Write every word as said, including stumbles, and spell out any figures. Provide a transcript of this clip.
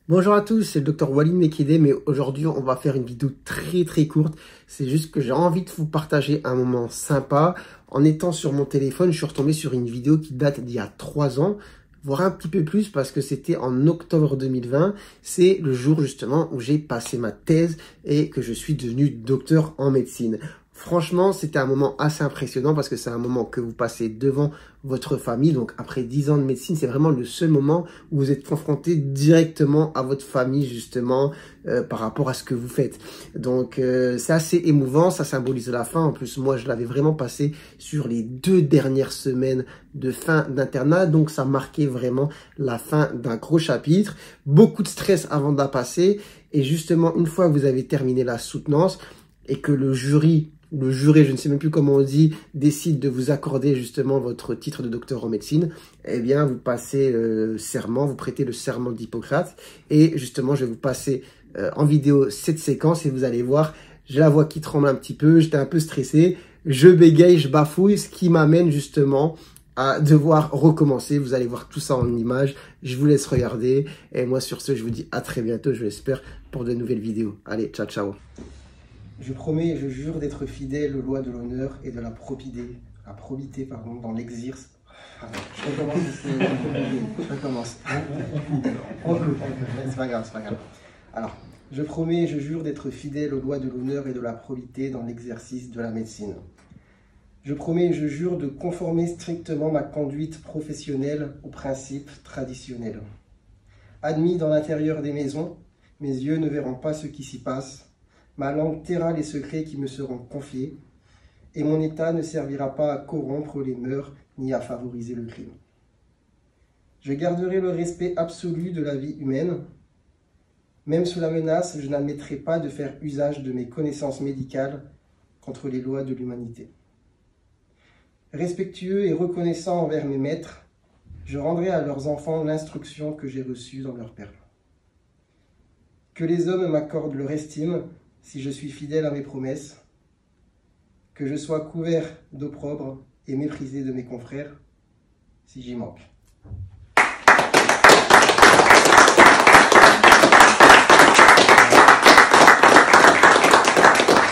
Bonjour à tous, c'est le docteur Walid Mekidé, mais aujourd'hui on va faire une vidéo très très courte. C'est juste que j'ai envie de vous partager un moment sympa. En étant sur mon téléphone, je suis retombé sur une vidéo qui date d'il y a trois ans, voire un petit peu plus parce que c'était en octobre deux mille vingt. C'est le jour justement où j'ai passé ma thèse et que je suis devenu docteur en médecine. Franchement, c'était un moment assez impressionnant parce que c'est un moment que vous passez devant votre famille. Donc, après dix ans de médecine, c'est vraiment le seul moment où vous êtes confronté directement à votre famille, justement, euh, par rapport à ce que vous faites. Donc, euh, c'est assez émouvant. Ça symbolise la fin. En plus, moi, je l'avais vraiment passé sur les deux dernières semaines de fin d'internat. Donc, ça marquait vraiment la fin d'un gros chapitre. Beaucoup de stress avant de la passer. Et justement, une fois que vous avez terminé la soutenance et que le jury... le juré, je ne sais même plus comment on dit, décide de vous accorder justement votre titre de docteur en médecine, eh bien, vous passez le serment, vous prêtez le serment d'Hippocrate. Et justement, je vais vous passer euh, en vidéo cette séquence et vous allez voir, j'ai la voix qui tremble un petit peu, j'étais un peu stressé, je bégaye, je bafouille, ce qui m'amène justement à devoir recommencer. Vous allez voir tout ça en images. Je vous laisse regarder. Et moi, sur ce, je vous dis à très bientôt, je l'espère, pour de nouvelles vidéos. Allez, ciao, ciao. Je promets et je jure d'être fidèle aux lois de l'honneur et de la probité, la probité pardon, dans l'exercice. Je recommence, je recommence. C'est pas grave, c'est pas grave. Alors, je promets et je jure d'être fidèle aux lois de l'honneur et de la probité dans l'exercice de la médecine. Je promets et je jure de conformer strictement ma conduite professionnelle aux principes traditionnels. Admis dans l'intérieur des maisons, mes yeux ne verront pas ce qui s'y passe. Ma langue taira les secrets qui me seront confiés, et mon état ne servira pas à corrompre les mœurs ni à favoriser le crime. Je garderai le respect absolu de la vie humaine. Même sous la menace, je n'admettrai pas de faire usage de mes connaissances médicales contre les lois de l'humanité. Respectueux et reconnaissant envers mes maîtres, je rendrai à leurs enfants l'instruction que j'ai reçue dans leur père. Que les hommes m'accordent leur estime, si je suis fidèle à mes promesses, que je sois couvert d'opprobre et méprisé de mes confrères, si j'y manque.